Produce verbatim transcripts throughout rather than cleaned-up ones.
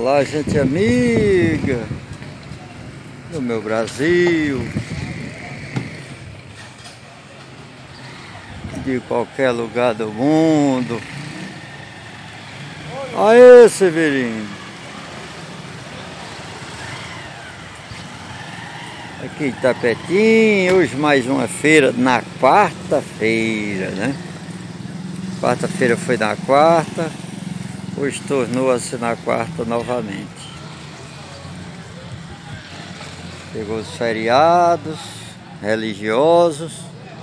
Olá, gente amiga do meu Brasil, de qualquer lugar do mundo. Aê, Severino! Aqui em Tapetinho, hoje mais uma feira na quarta-feira, né? Quarta-feira foi na quarta, hoje tornou-se na quarta novamente. Pegou os feriados religiosos.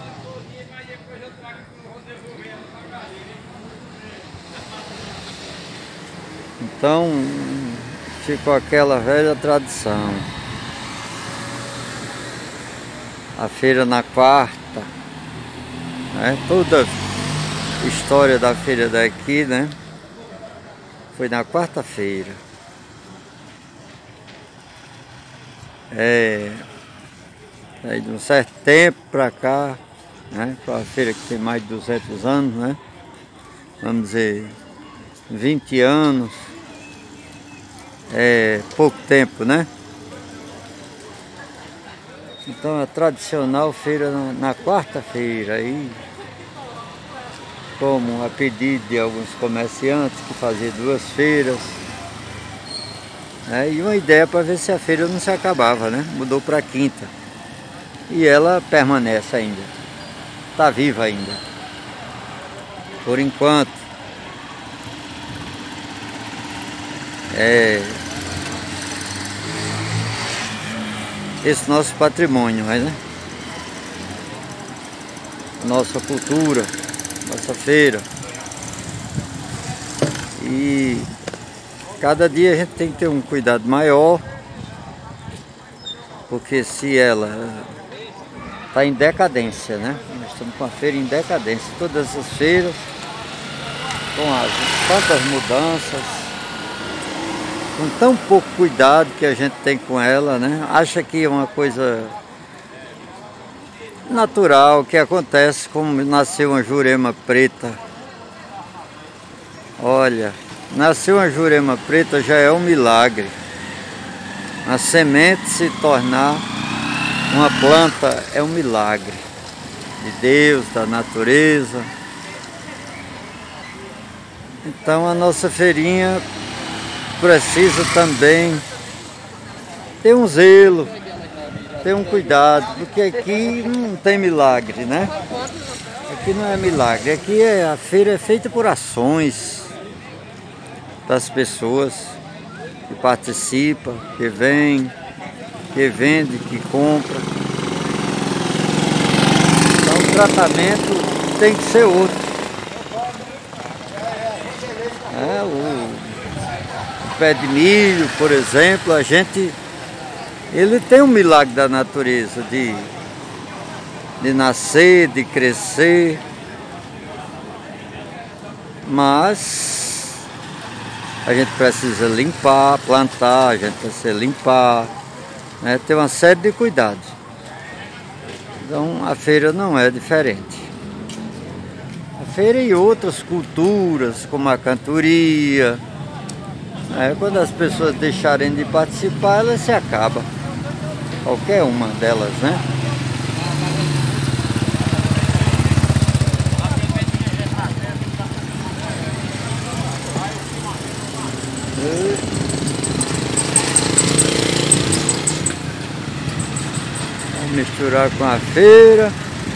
Então ficou aquela velha tradição. A feira na quarta, né? Toda a história da feira daqui, né? Foi na quarta-feira. É, aí de um certo tempo pra cá, né? Foi uma feira que tem mais de duzentos anos, né? Vamos dizer, vinte anos. É pouco tempo, né? Então a tradicional feira na, na quarta-feira, aí, como a pedido de alguns comerciantes que faziam duas feiras, né? E uma ideia para ver se a feira não se acabava, né? Mudou para quinta. E ela permanece ainda, está viva ainda, por enquanto. É esse nosso patrimônio, né? Nossa cultura, nossa feira. E cada dia a gente tem que ter um cuidado maior, porque se ela está em decadência, né? Nós estamos com a feira em decadência, todas essas feiras, com as tantas mudanças, com tão pouco cuidado que a gente tem com ela, né? Acha que é uma coisa natural, que acontece como nasceu uma jurema preta. Olha, nasceu uma jurema preta já é um milagre. A semente se tornar uma planta é um milagre de Deus, da natureza. Então a nossa feirinha precisa também ter um zelo, ter um cuidado, porque aqui não tem milagre, né? Aqui não é milagre, aqui é, a feira é feita por ações das pessoas que participam, que vêm, que vendem, que compram. Então o tratamento tem que ser outro. É, o pé de milho, por exemplo, a gente, ele tem um milagre da natureza de, de nascer, de crescer, mas a gente precisa limpar, plantar, a gente precisa limpar, né? Tem uma série de cuidados. Então a feira não é diferente. A feira e outras culturas, como a cantoria, é, quando as pessoas deixarem de participar, ela se acaba. Qualquer uma delas, né? Vamos misturar com a feira.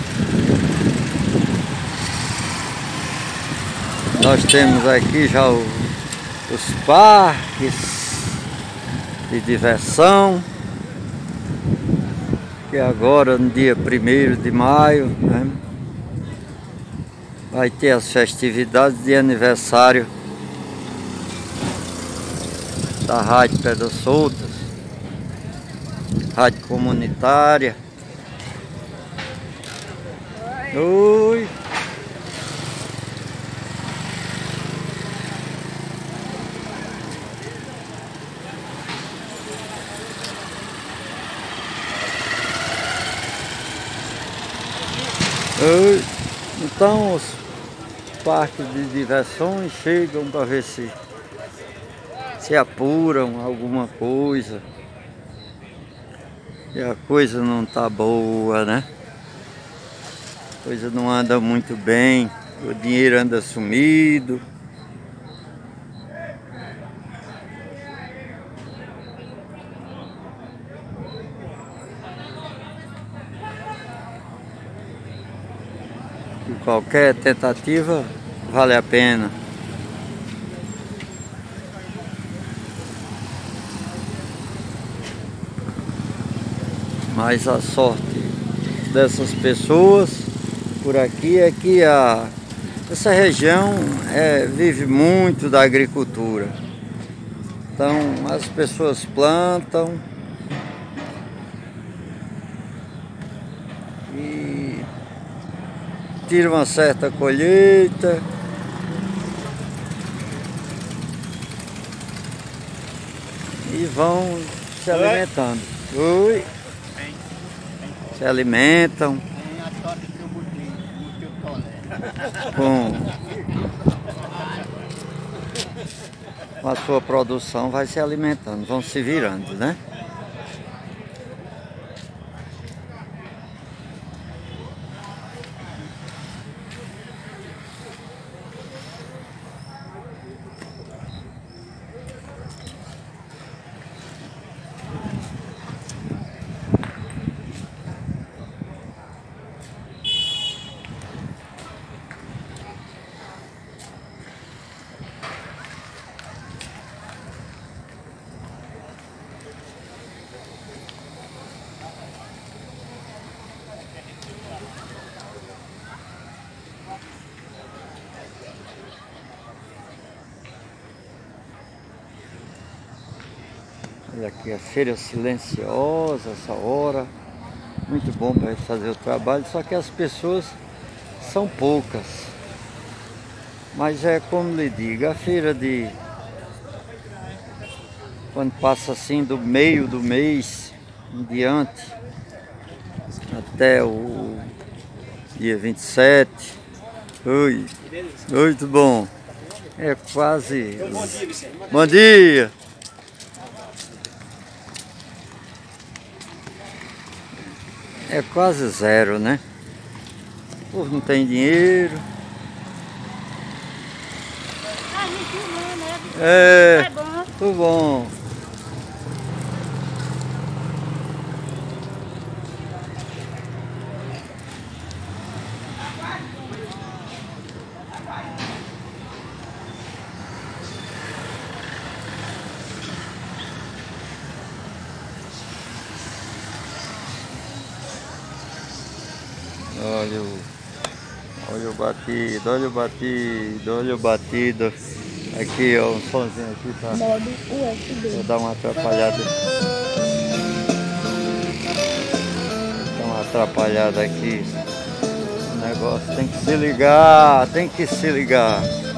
Nós temos aqui já o os parques de diversão, que agora no dia primeiro de maio, né, vai ter as festividades de aniversário da Rádio Pedras Soltas, rádio comunitária. Oi! Então os parques de diversões chegam para ver se se apuram alguma coisa e a coisa não tá boa, né? A coisa não anda muito bem, o dinheiro anda sumido. E qualquer tentativa vale a pena. Mas a sorte dessas pessoas por aqui é que a, essa região é, vive muito da agricultura. Então as pessoas plantam e tiram uma certa colheita e vão se alimentando. Oi. Se alimentam com, com a sua produção, vai se alimentando, vão se virando, né? Olha aqui a feira silenciosa, essa hora. Muito bom para fazer o trabalho, só que as pessoas são poucas. Mas é como lhe digo, a feira de... quando passa assim do meio do mês em diante, até o dia vinte e sete. Oi, oi, tudo bom? É quase... Bom dia, Vicente. Bom dia! É quase zero, né? O povo não tem dinheiro. É, tudo bom. Olha o, olha o batido, olha o batido, olha o batido. Aqui, ó, um somzinho aqui, tá? Modo U S B. Vou dar uma atrapalhada. Dá uma atrapalhada aqui. O negócio tem que se ligar, tem que se ligar.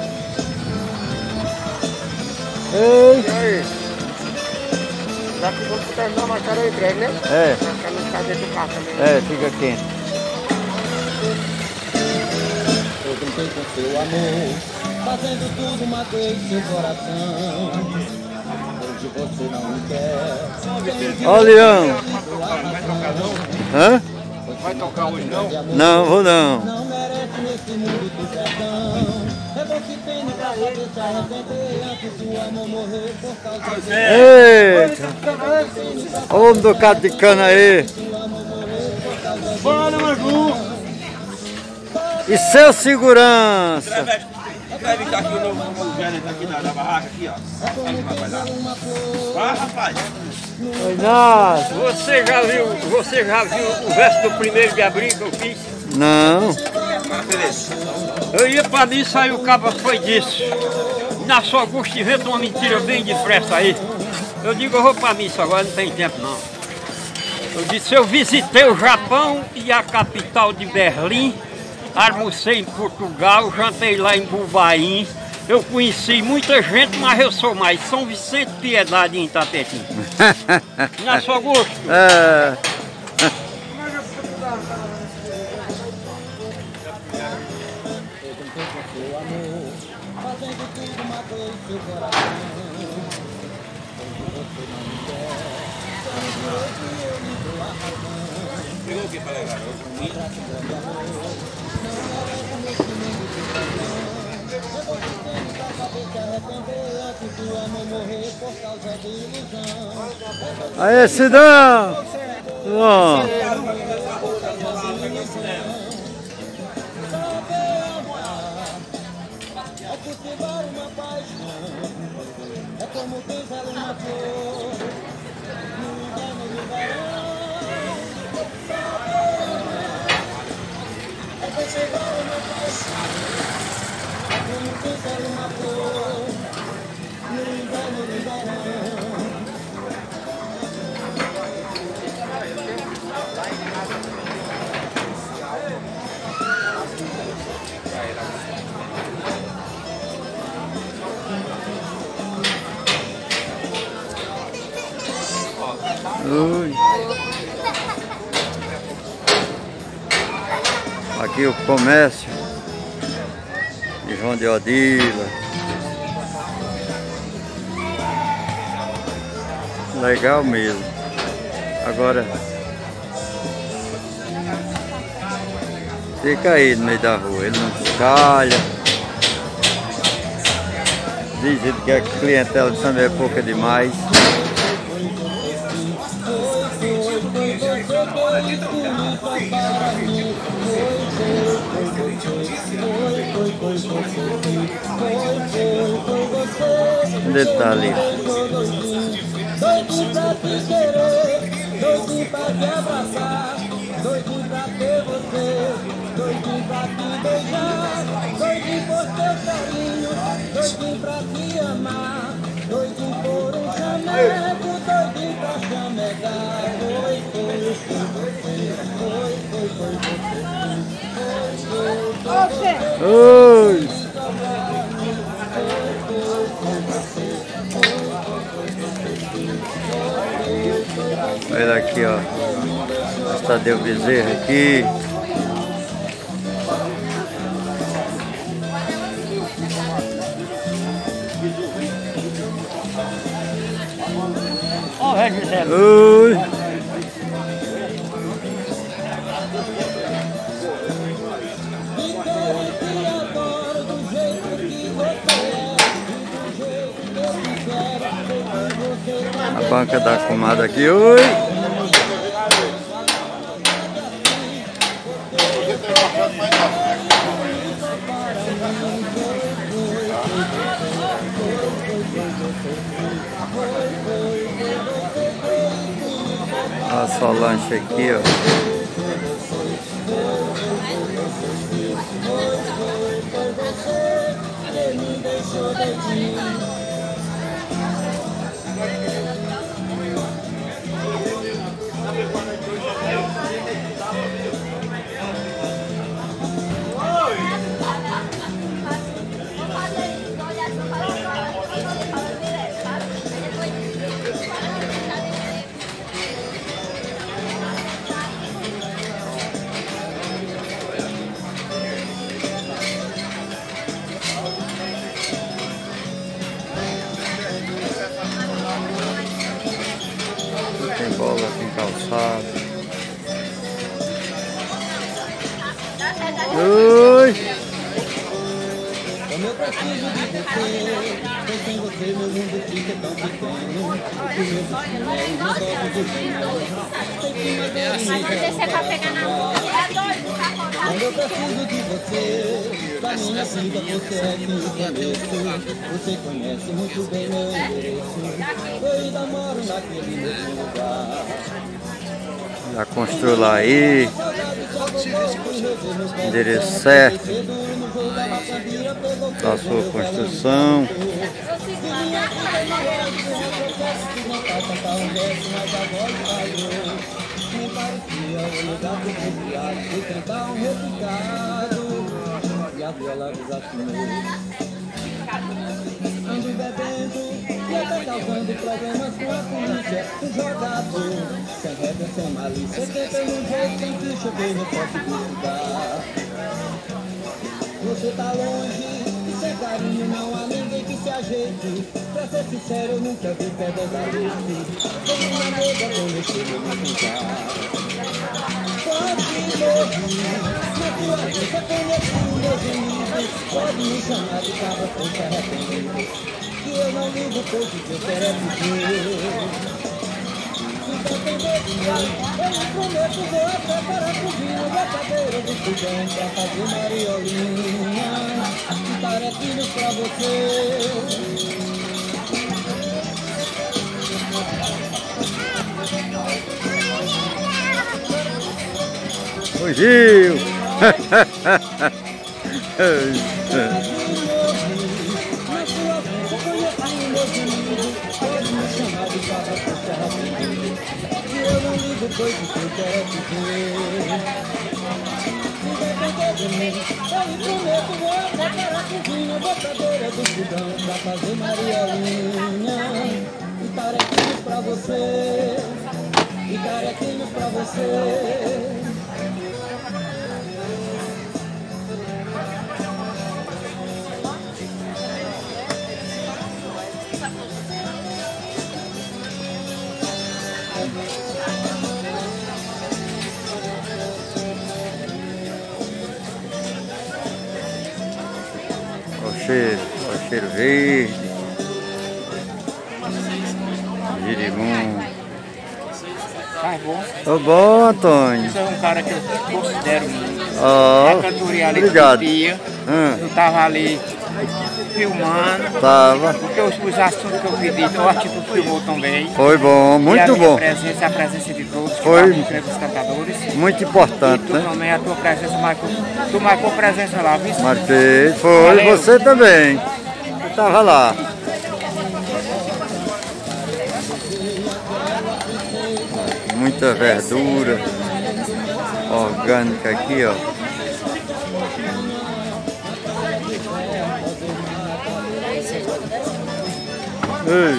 Ei! E aí? Daqui vamos terminar mais tarde aí breve, né? É. Pra não ficar dentro do carro também. É, fica quente. Eu tentei com seu amor, fazendo tudo, matei seu coração. Hoje você não quer. Ó, Leão. Vai tocar não? Hã? Vai tocar hoje não? Não, vou não. Não merece nesse mundo do sertão. É bom que pena pra você se arrepender antes do amor morrer por causa dele. Eita! Olha o homem do cado de cana aí. Bora, Magu! E seu segurança? Vai ficar aqui no, no gênero aqui da, da barraca, aqui, ó. Vai, rapaz. Oi, nossa. Você já viu, você já viu o verso do primeiro de abril que eu fiz? Não. Eu ia pra missa, aí o cabo foi disso. Na sua Augusto inventa uma mentira bem depressa aí. Eu digo, eu vou pra missa agora, não tem tempo não. Eu disse, eu visitei o Japão e a capital de Berlim. Almocei em Portugal, jantei lá em Bubaim. Eu conheci muita gente, mas eu sou mais São Vicente Piedade em Itapetim. Na sua gosto. É. Aê, Sidão! Bom. É como quem fala uma flor, no inverno e no verão. É cultivar uma paixão. É como quem fala uma flor, no inverno e no verão. Ui. Aqui o comércio de João de Odila. Legal mesmo. Agora fica aí no meio da rua, ele não calha. Dizem que a clientela também é pouca demais. Onde ele tá ali? Doidinho pra te querer, doidinho pra te abraçar, doidinho pra ter você, doidinho pra te beijar, doidinho por teu carinho, doidinho pra te amar, doidinho por um chameco, doidinho pra chamegar. Foi, foi, foi você, foi, foi, foi você, foi, foi, foi você. Oi! Olha aqui, ó. Tadeu Bezerra aqui. Ó, o velho Bezerra. Oi! A banca da comadre aqui, oi! Olha só o lanche aqui, ó. Tem bola, tem calçado. Oi! Como eu preciso de você, pois sem você meu mundo fica tão pequeno. O meu destino é o negócio do fim. Sei que uma vez me Você pra pegar na mão, é doido, tá falando? quando eu preciso de você, pra minha vida você é quem eu conheço. Você conhece muito bem meu endereço. Eu ainda moro naquele mesmo lugar. Já construiu lá aí. Endereço certo da sua construção. Ando bebendo e até causando problemas com a polícia. Um jogador, sem regra, sem malícia. Tentando um jeito, sem que chover, eu posso duvidar. Você tá longe. sem carinho, não há ninguém que se ajeite. Pra ser sincero, eu nunca vi pedras da leite. Tem uma nega com vestido na pintar. Pode morrer, na tua vida conheci meus inimigos. Pode me chamar de cabra com se arrepender. Que eu não ligo pouco, que eu quero é viver. Eu me prometo, vou até para a cozinha da cadeira do fogão pra fazer mariolinha e tarefinhos pra você. Fugiu! Na sua vida conheci meus inimigos. Pode me chamar de cabra com se arrepender. Eu não ligo doido que eu quero te ver. Se depender de mim, eu me prometo, vou até para a cozinha, botadeira do fogão pra fazer mariolinha e tarefinhos pra você, e tarefinhos pra você. Olha o cheiro, olha o cheiro verde. Girimum. Tá bom. Tô bom, Antônio. Você é um cara que eu considero muito. Ó, Na cantoria ali obrigado. do dia, Hum, eu tava ali filmando, tava. porque os, os assuntos que eu pedi, eu acho que tu filmou também. Foi bom, E a muito minha bom. presença, a presença de todos, que Foi. estavam entre os cantadores. Muito E importante, tu né? também, a tua presença marcou. Tu marcou presença lá, viu? Marquei, foi, Valeu. você também. Eu tava lá. Muita verdura orgânica aqui, ó. Ei.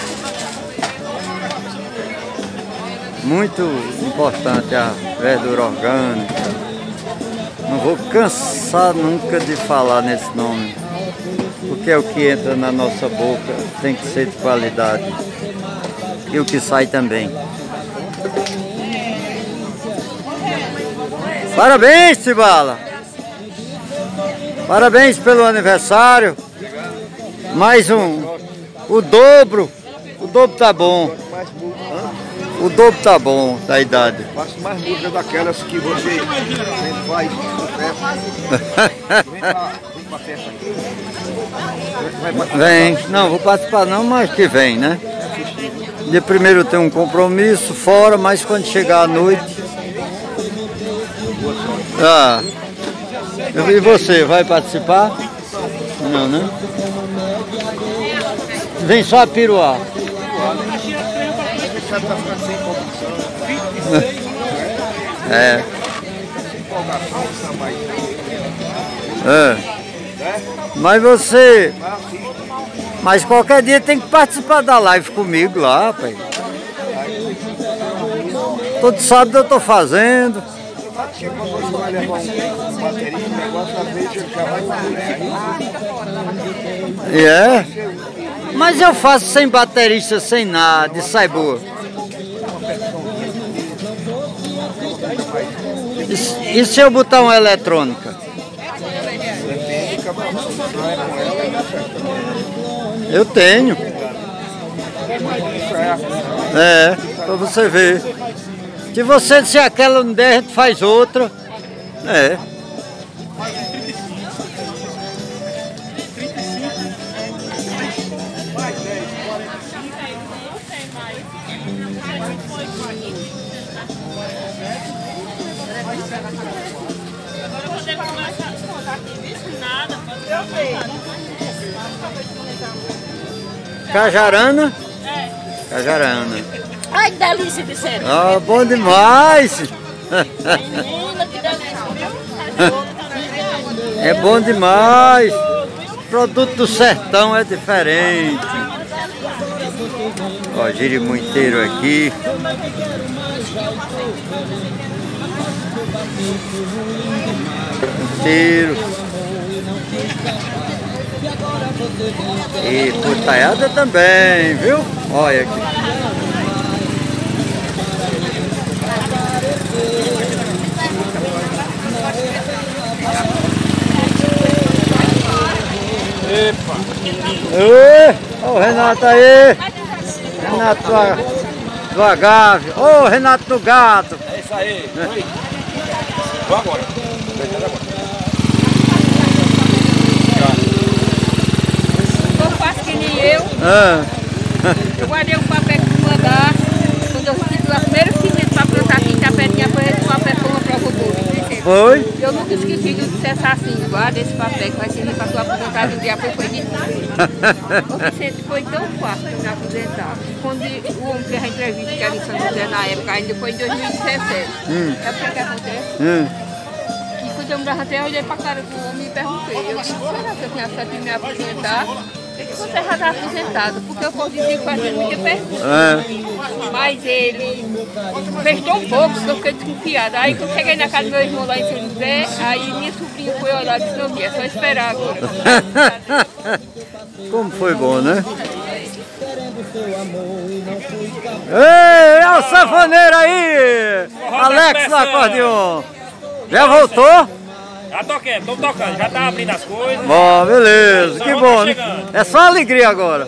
Muito importante a verdura orgânica. Não vou cansar nunca de falar nesse nome, porque é o que entra na nossa boca, tem que ser de qualidade. E o que sai também. Parabéns, Cibala! Parabéns pelo aniversário. Mais um. O dobro. O dobro tá bom. O dobro tá bom da idade. Faço mais música daquelas que você faz Vem pra, vem pra festa aqui. Vem. Não, vou participar não, mas que vem, né? De primeiro tem um compromisso fora, mas quando chegar à noite... Ah. E você, vai participar? Não, né? Vem só a piruar. É. É. Mas você... Mas qualquer dia tem que participar da live comigo lá, rapaz. Todo sábado eu tô fazendo. E é? Mas eu faço sem baterista, sem nada, e sai boa. E, e se eu botar uma eletrônica? Eu tenho. É, pra você ver. Se você disser aquela não der, a gente faz outra. É. Cajarana? É. Cajarana. Ai, que delícia, disseram. Ah, bom demais! Menina, que delícia, viu? É bom demais! Produto do sertão é diferente. Ó, girimum inteiro aqui. Inteiro. E portaiada também, viu? Olha aqui. Epa! Ê, ó o Renato aí! Renato do, do Agave. Ô, oh, Renato do Gato! É isso aí! Oi! Vou agora! Eu faço que nem eu. Ah. Eu guardei um papel que tu mandar. Quando eu fiz a primeira cimento para plantar aqui em Tapetinha, foi esse papel que eu prova do Foi? Eu nunca esqueci de cessar assim, guarda esse papel que vai servir para tua aposentar um dia, foi foi de tudo. O Vicente foi tão fácil para me aposentar. Quando o homem fez a entrevista que era em São José na época, ainda foi em dois mil e dezessete. Hum. Sabe o que acontece? Hum. E quando eu me levantei, eu olhei para a cara do homem e perguntei, eu disse, será que eu tinha certo de me aposentar? Ele disse, você já está aposentado, porque eu posso dizer que fazia muita pergunta. É. Mas ele fez tão pouco que eu fiquei desconfiada. Aí quando eu cheguei na casa do meu irmão lá em São José, aí minha sobrinha foi olhar e disse, não, é só esperar agora. Como foi bom, né? Ei, é o sanfoneiro aí! Alex do acordeon! Já voltou? Já toquei, estamos tocando, já tá abrindo as coisas. Bom, beleza, que bom. É só alegria agora.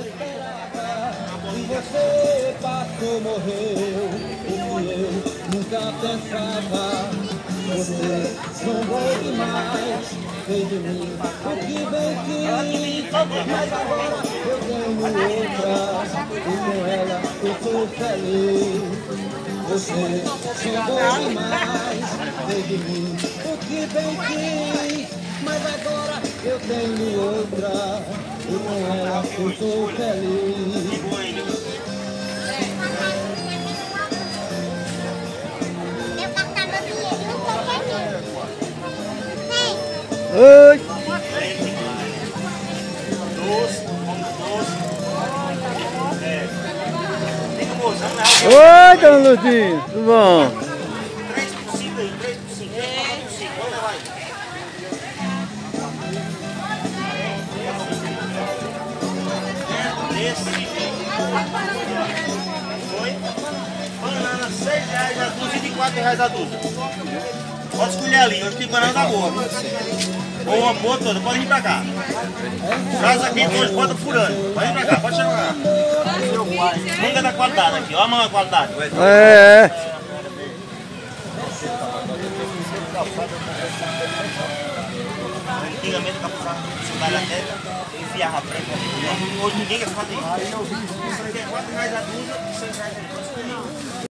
Você passou, morreu, e eu nunca pensava. Você zombou demais, fez de mim o que bem quis. Mas agora eu tenho outra, e com ela eu sou feliz. Você zombou demais, fez de mim o que bem quis. Mas agora eu tenho outra, e com ela eu sou feliz. Oi! Oi, dona Ludinha, tudo bom? três por cinco aí, três por cinco. Olha lá. Esse. Foi? Banana, seis reais a dúzia e de quatro reais a dúzia. Pode escolher ali, hoje tem banana da boa. Ou uma boa toda, pode vir pra cá. Traz aqui, hoje bota furando. Pode vir pra cá, pode chegar pra cá. Nunca da qualidade aqui, ó a mão da qualidade. É. Antigamente eu capuzava na terra, enfiava preta. Hoje ninguém quer fazer isso. Isso aqui é quatro reais a dúzia e seis reais a dúzia.